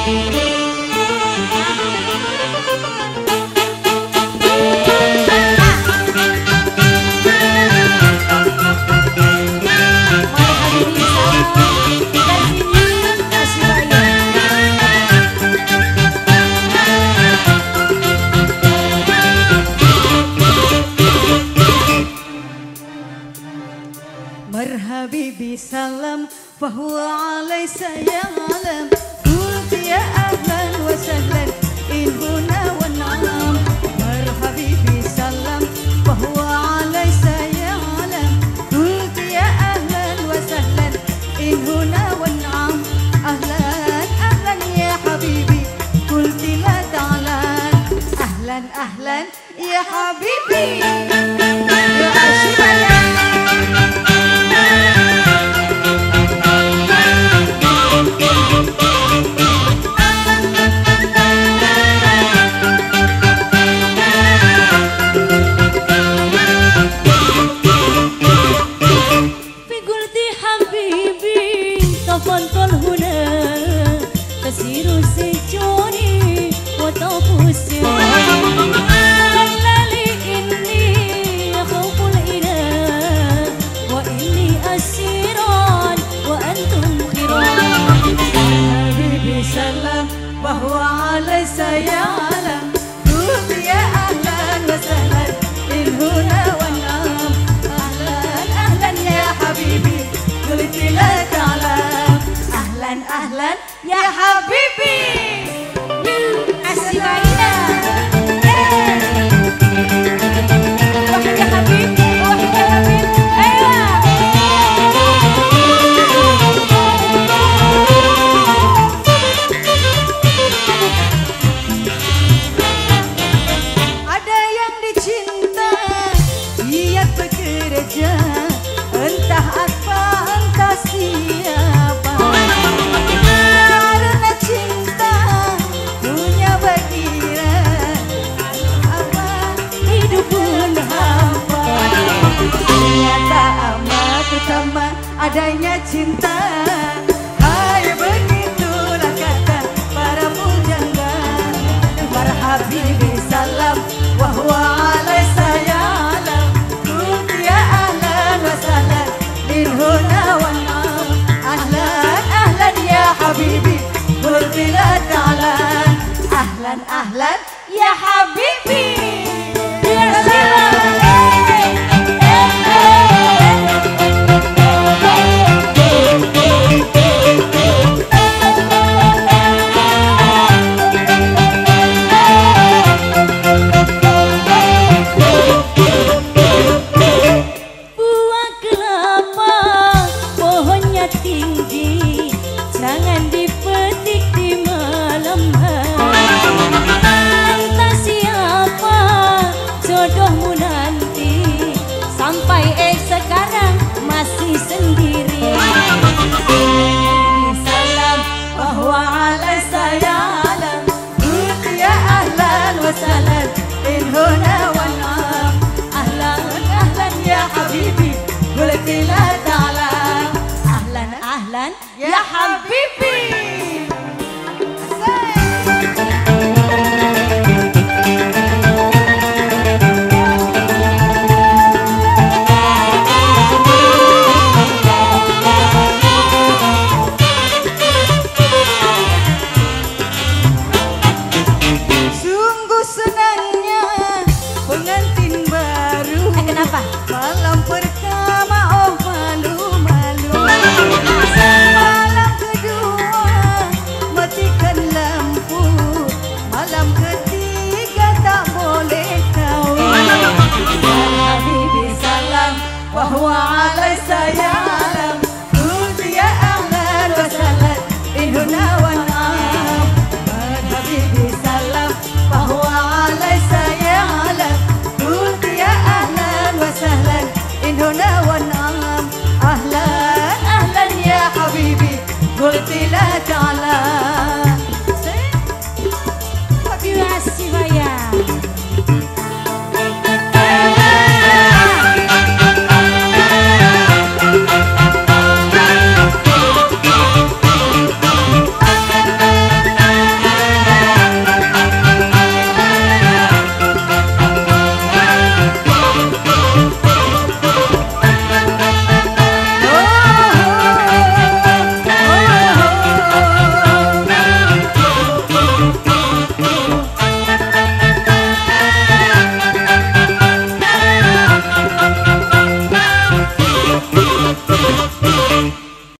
Habibi salam fahuwa alai salam qult ya ahlan wa sahlan in huna wa na'am marhabibi salam fahuwa alai salam qult ya ahlan wa sahlan in huna wa na'am ahlan ahlan ya habibi qult la ta'lan ahlan ahlan ya habibi ya ashibaya. تسير سجوني وتطوس لي إني أخاف الإله وإني أسيران وأنتم خيران حبيبي سلام وهو علي سيعلم قلت يا أهلا وسهلا إن هنا والنعم أهلا أهلا يا حبيبي قلت لا تعلم أهلا أهلا يا حبيبي أسمعينا واحد يا حبيبي واحد يا حبيبي ada yang dicinta giat bekerja entah apa entah siapa. Adanya cinta, hai begitulah kata para pujangga. Para habibi salam, wahwa alai sayalam. Qult ya ahlan wa sahlan, in huna wa na'am. Ahlan ahlan ya habibi, qult la ta'lan. Ahlan ahlan ya habibi. Ya habibi sungguh senangnya pengantin baru. Kenapa? Malam pertama oh malu-malu. Malam kedua matikan lampu. Malam ketiga tak boleh kawin. Ya habibi salam wahwa alai sayalam. Qult ya ahlan wa sahlan in huna wa na'am. Habibi salam wahwa alai sayalam. Qult ya ahlan wa sahlan in huna wa na'am. Ahlan ahlan ya habibi قلت لا تعلم